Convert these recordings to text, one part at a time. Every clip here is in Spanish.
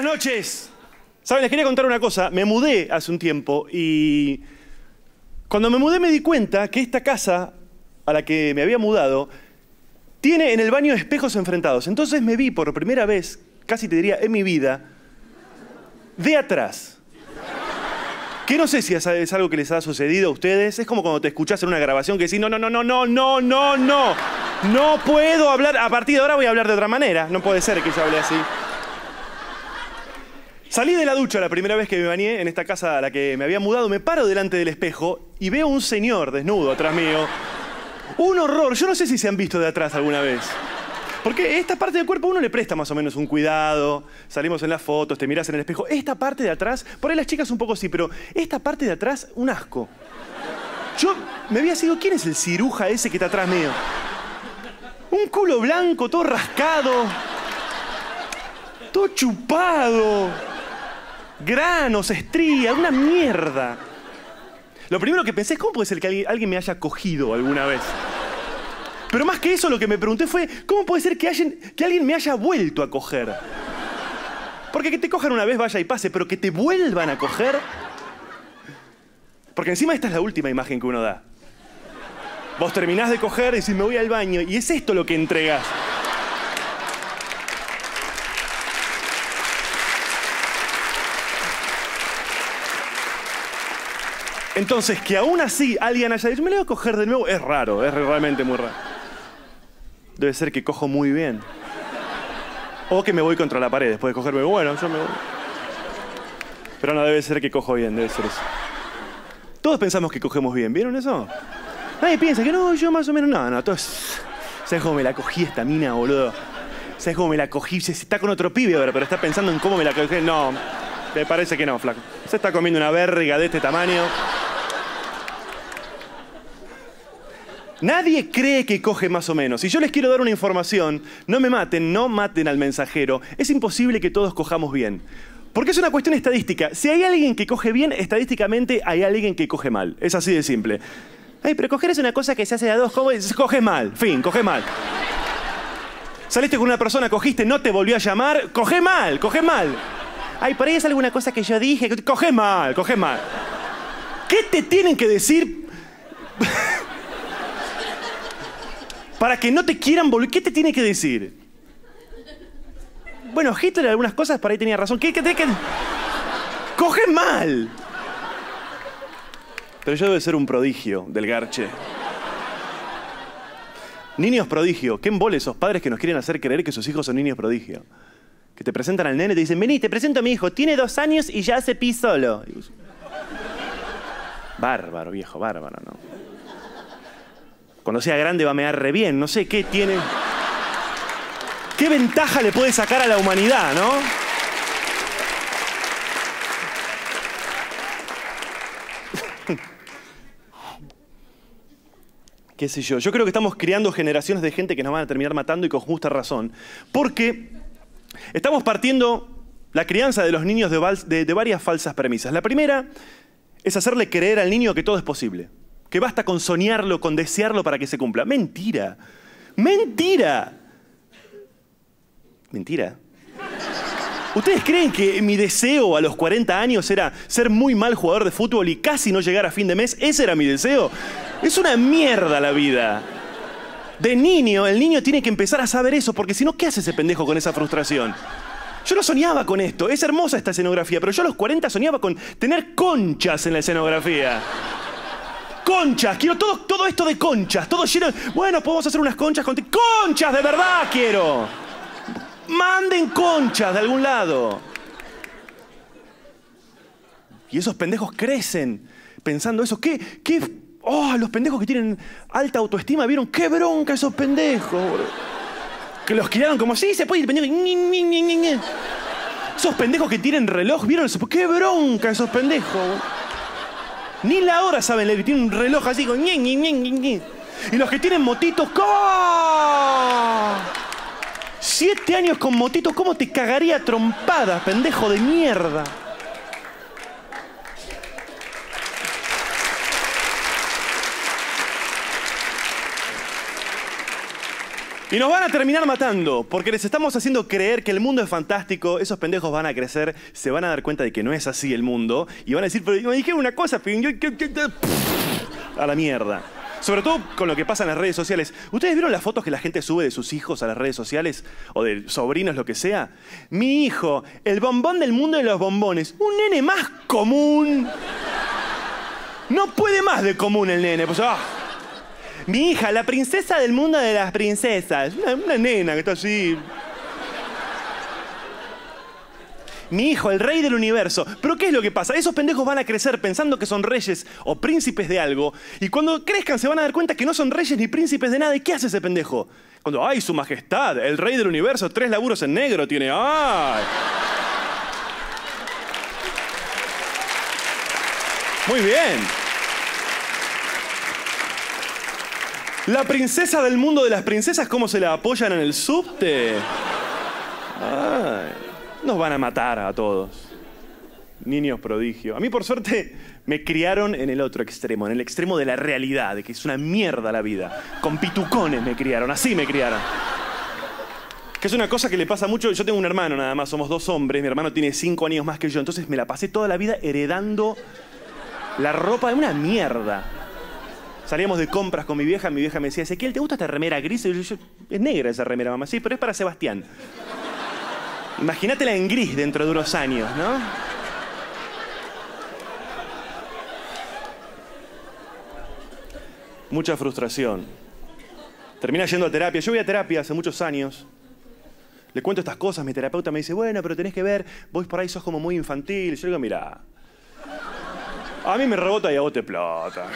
Buenas noches. Saben, les quería contar una cosa. Me mudé hace un tiempo y cuando me mudé me di cuenta que esta casa a la que me había mudado tiene en el baño espejos enfrentados. Entonces me vi por primera vez, casi te diría en mi vida, de atrás. Que no sé si es algo que les ha sucedido a ustedes. Es como cuando te escuchás en una grabación que decís, no puedo hablar, a partir de ahora voy a hablar de otra manera. No puede ser que yo hable así. Salí de la ducha la primera vez que me bañé en esta casa a la que me había mudado, me paro delante del espejo y veo un señor desnudo atrás mío. Un horror. Yo no sé si se han visto de atrás alguna vez. Porque esta parte del cuerpo uno le presta más o menos un cuidado. Salimos en las fotos, te mirás en el espejo. Esta parte de atrás, por ahí las chicas un poco sí, pero esta parte de atrás, un asco. Yo me había sido, ¿quién es el ciruja ese que está atrás mío? Un culo blanco, todo rascado. Todo chupado. Granos, estrías, una mierda. Lo primero que pensé es, ¿cómo puede ser que alguien me haya cogido alguna vez? Pero más que eso, lo que me pregunté fue, ¿cómo puede ser que alguien me haya vuelto a coger? Porque que te cojan una vez vaya y pase, pero que te vuelvan a coger... Porque encima esta es la última imagen que uno da. Vos terminás de coger y decís, me voy al baño, y es esto lo que entregás. Entonces, que aún así alguien haya dicho, me lo voy a coger de nuevo, es raro, es realmente muy raro. Debe ser que cojo muy bien. O que me voy contra la pared después de cogerme. Bueno, yo me voy. Pero no, debe ser que cojo bien, debe ser eso. Todos pensamos que cogemos bien, ¿vieron eso? Nadie piensa que no, yo más o menos no, todos... ¿Sabes cómo me la cogí esta mina, boludo? ¿Sabes cómo me la cogí? Se está con otro pibe ahora, pero está pensando en cómo me la cogí. No, me parece que no, flaco. Se está comiendo una verga de este tamaño. Nadie cree que coge más o menos. Si yo les quiero dar una información, no me maten, no maten al mensajero. Es imposible que todos cojamos bien. Porque es una cuestión estadística. Si hay alguien que coge bien, estadísticamente hay alguien que coge mal. Es así de simple. Ay, pero coger es una cosa que se hace de a dos. Coges mal. Fin, coge mal. Saliste con una persona, cogiste, no te volvió a llamar. Coge mal, coge mal. Ay, por ahí es alguna cosa que yo dije. Coge mal, coge mal. ¿Qué te tienen que decir? Para que no te quieran volver. ¿Qué te tiene que decir? Bueno, Hitler algunas cosas por ahí tenía razón. ¿Qué? Coge mal. Pero yo debo ser un prodigio del garche. Niños prodigio. ¿Qué embole esos padres que nos quieren hacer creer que sus hijos son niños prodigio? Que te presentan al nene y te dicen, vení, te presento a mi hijo. Tiene 2 años y ya hace pis solo. Bárbaro, viejo, bárbaro, ¿no? Cuando sea grande va a mear re bien. No sé qué tiene... ¿Qué ventaja le puede sacar a la humanidad, no? ¿Qué sé yo? Yo creo que estamos criando generaciones de gente que nos van a terminar matando y con justa razón. Porque estamos partiendo la crianza de los niños de varias falsas premisas. La primera es hacerle creer al niño que todo es posible. Que basta con soñarlo, con desearlo para que se cumpla. ¡Mentira! ¡Mentira! ¿Mentira? ¿Ustedes creen que mi deseo a los 40 años era ser muy mal jugador de fútbol y casi no llegar a fin de mes? ¿Ese era mi deseo? Es una mierda la vida. De niño, el niño tiene que empezar a saber eso, porque si no, ¿qué hace ese pendejo con esa frustración? Yo no soñaba con esto. Es hermosa esta escenografía, pero yo a los 40 soñaba con tener conchas en la escenografía. Conchas, quiero todo esto de conchas, todo lleno. Bueno, podemos hacer unas conchas con... ¡Conchas de verdad quiero! Manden conchas de algún lado. Y esos pendejos crecen pensando eso. Oh, los pendejos que tienen alta autoestima, ¿vieron? ¡Qué bronca esos pendejos, boludo! Que los criaron como, sí, se puede ir, pendejo. Esos pendejos que tienen reloj, ¿vieron eso? ¡Qué bronca esos pendejos, boludo! Ni la hora saben leer, tienen un reloj así con... Y los que tienen motitos... ¡Oh! 7 años con motitos, ¿cómo te cagaría a trompadas, pendejo de mierda? Y nos van a terminar matando, porque les estamos haciendo creer que el mundo es fantástico, esos pendejos van a crecer, se van a dar cuenta de que no es así el mundo, y van a decir, pero me dijeron una cosa, a la mierda. Sobre todo con lo que pasa en las redes sociales. ¿Ustedes vieron las fotos que la gente sube de sus hijos a las redes sociales? O de sobrinos, lo que sea. Mi hijo, el bombón del mundo de los bombones. Un nene más común. No puede más de común el nene. Pues, Mi hija, la princesa del mundo de las princesas. Una nena que está así. Mi hijo, el rey del universo. ¿Pero qué es lo que pasa? Esos pendejos van a crecer pensando que son reyes o príncipes de algo. Y cuando crezcan se van a dar cuenta que no son reyes ni príncipes de nada. ¿Y qué hace ese pendejo? Cuando, ¡ay, su majestad! El rey del universo, 3 laburos en negro tiene. ¡Ay! Muy bien. La princesa del mundo de las princesas, ¿cómo se la apoyan en el subte? ¡Ay! Nos van a matar a todos. Niños prodigio. A mí, por suerte, me criaron en el otro extremo, en el extremo de la realidad, de que es una mierda la vida. Con pitucones me criaron, así me criaron. Que es una cosa que le pasa mucho. Yo tengo un hermano nada más, somos 2 hombres. Mi hermano tiene 5 años más que yo, entonces me la pasé toda la vida heredando la ropa de una mierda. Salíamos de compras con mi vieja me decía, Ezequiel, ¿te gusta esta remera gris? Y yo, es negra esa remera, mamá. Sí, pero es para Sebastián. Imagínatela en gris dentro de unos años, ¿no? Mucha frustración. Termina yendo a terapia. Yo voy a terapia hace muchos años. Le cuento estas cosas, mi terapeuta me dice, bueno, pero tenés que ver, vos por ahí sos como muy infantil. Yo digo, mirá, a mí me rebota y a vos te explota.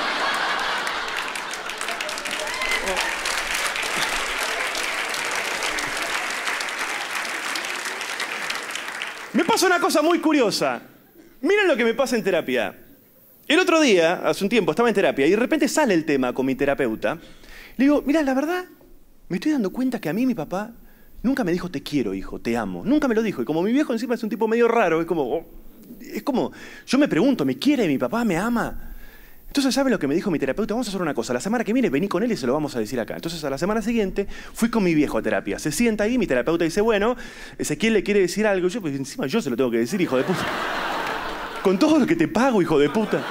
Me pasa una cosa muy curiosa. Miren lo que me pasa en terapia. El otro día, hace un tiempo, estaba en terapia y de repente sale el tema con mi terapeuta. Le digo, mirá, la verdad, me estoy dando cuenta que a mí mi papá nunca me dijo te quiero, hijo, te amo. Nunca me lo dijo. Y como mi viejo encima es un tipo medio raro, es como, yo me pregunto, ¿me quiere mi papá? ¿Me ama? Entonces, ¿saben lo que me dijo mi terapeuta? Vamos a hacer una cosa. La semana que viene vení con él y se lo vamos a decir acá. Entonces, a la semana siguiente fui con mi viejo a terapia. Se sienta ahí, mi terapeuta dice, bueno, Ezequiel le quiere decir algo. Yo, pues encima yo se lo tengo que decir, hijo de puta. Con todo lo que te pago, hijo de puta.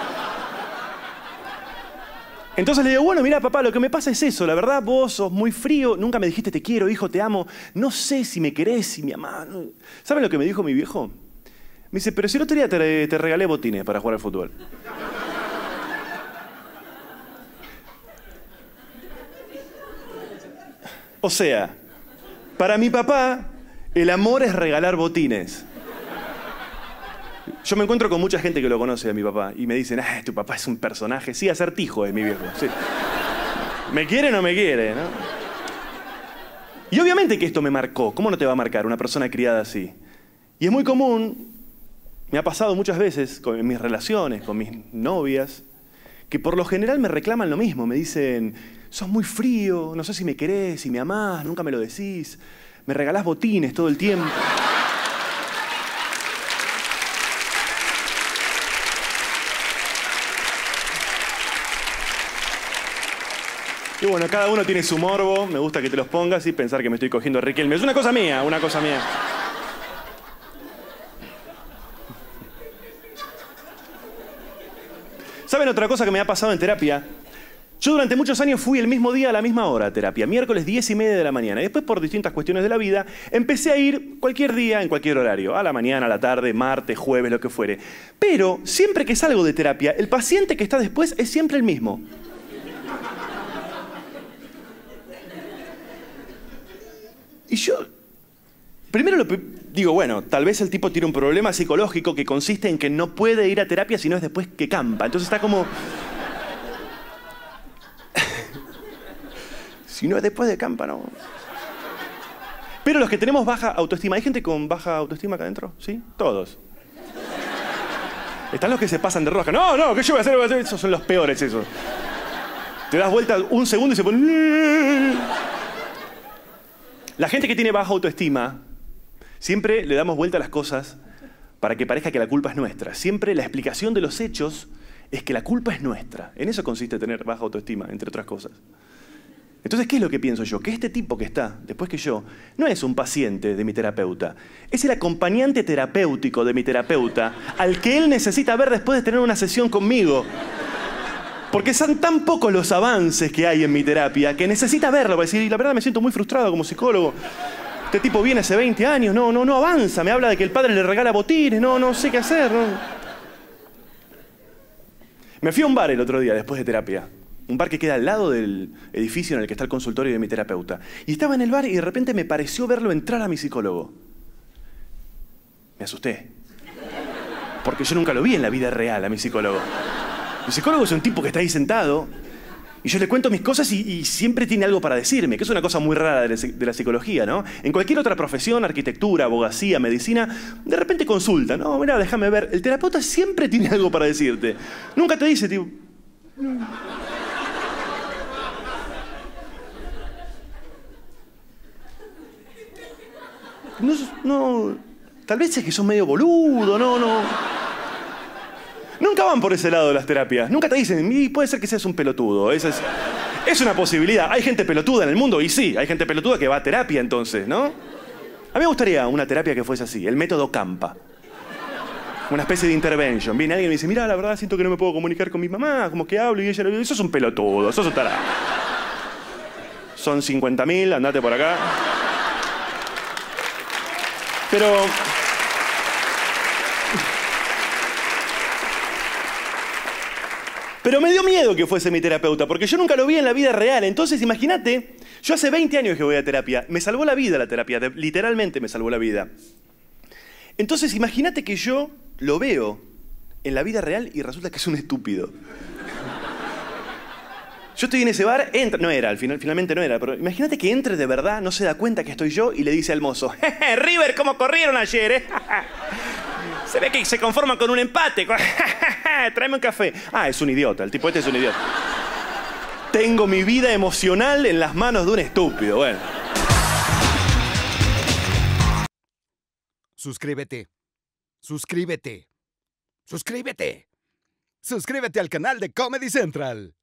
Entonces le digo, bueno, mira, papá, lo que me pasa es eso. La verdad, vos sos muy frío. Nunca me dijiste te quiero, hijo, te amo. No sé si me querés, si me amás. ¿Saben lo que me dijo mi viejo? Me dice, pero si el otro día te regalé botines para jugar al fútbol. O sea, para mi papá, el amor es regalar botines. Yo me encuentro con mucha gente que lo conoce a mi papá y me dicen, tu papá es un personaje. Sí, Acertijo es mi viejo. Sí. ¿Me quiere o no me quiere? ¿No? Y obviamente que esto me marcó. ¿Cómo no te va a marcar una persona criada así? Y es muy común, me ha pasado muchas veces en mis relaciones, con mis novias, que por lo general me reclaman lo mismo. Me dicen, sos muy frío, no sé si me querés, si me amás, nunca me lo decís. Me regalás botines todo el tiempo. Y bueno, cada uno tiene su morbo. Me gusta que te los pongas y pensar que me estoy cogiendo a Riquelme. Es una cosa mía, una cosa mía. ¿Saben otra cosa que me ha pasado en terapia? Yo durante muchos años fui el mismo día a la misma hora a terapia, miércoles 10:30 de la mañana. Y después, por distintas cuestiones de la vida, empecé a ir cualquier día, en cualquier horario. A la mañana, a la tarde, martes, jueves, lo que fuere. Pero siempre que salgo de terapia, el paciente que está después es siempre el mismo. Y yo, primero digo, bueno, tal vez el tipo tiene un problema psicológico que consiste en que no puede ir a terapia si no es después que campa. Entonces está como... si no es después de campa, no. Pero los que tenemos baja autoestima, ¿hay gente con baja autoestima acá adentro? ¿Sí? Todos. Están los que se pasan de rosca. No, ¿qué yo voy a hacer? Esos son los peores, esos. Te das vuelta un segundo y se ponen... La gente que tiene baja autoestima, siempre le damos vuelta a las cosas para que parezca que la culpa es nuestra. Siempre la explicación de los hechos es que la culpa es nuestra. En eso consiste tener baja autoestima, entre otras cosas. Entonces, ¿qué es lo que pienso yo? Que este tipo que está, después que yo, no es un paciente de mi terapeuta. Es el acompañante terapéutico de mi terapeuta, al que él necesita ver después de tener una sesión conmigo. Porque son tan pocos los avances que hay en mi terapia que necesita verlo para decir, la verdad me siento muy frustrado como psicólogo. Este tipo viene hace 20 años, no avanza, me habla de que el padre le regala botines, no sé qué hacer. No. Me fui a un bar el otro día después de terapia. Un bar que queda al lado del edificio en el que está el consultorio de mi terapeuta. Y estaba en el bar y de repente me pareció verlo entrar a mi psicólogo. Me asusté. Porque yo nunca lo vi en la vida real a mi psicólogo. Mi psicólogo es un tipo que está ahí sentado y yo le cuento mis cosas y siempre tiene algo para decirme, que es una cosa muy rara de la psicología, ¿no? En cualquier otra profesión, arquitectura, abogacía, medicina, de repente consulta, ¿no? Mira, déjame ver. El terapeuta siempre tiene algo para decirte. Nunca te dice, tipo... No, tal vez es que sos medio boludo, no. Nunca van por ese lado de las terapias. Nunca te dicen, y puede ser que seas un pelotudo. Es una posibilidad. Hay gente pelotuda en el mundo, y sí, hay gente pelotuda que va a terapia entonces, ¿no? A mí me gustaría una terapia que fuese así, el método Campa. Una especie de intervention. Viene alguien y me dice, mira, la verdad siento que no me puedo comunicar con mi mamá, como que hablo y ella... Eso es un pelotudo, eso es un tarado. Son 50.000, andate por acá. Pero me dio miedo que fuese mi terapeuta, porque yo nunca lo vi en la vida real. Entonces, imagínate, yo hace 20 años que voy a terapia. Me salvó la vida la terapia, literalmente me salvó la vida. Entonces, imagínate que yo lo veo en la vida real y resulta que es un estúpido. Yo estoy en ese bar, entra, no era, finalmente no era, pero imagínate que entre de verdad, no se da cuenta que estoy yo y le dice al mozo, River, ¿cómo corrieron ayer, eh? Se ve que se conforman con un empate. Tráeme un café. Ah, es un idiota. El tipo este es un idiota. Tengo mi vida emocional en las manos de un estúpido. Bueno. Suscríbete. Suscríbete. Suscríbete. Suscríbete al canal de Comedy Central.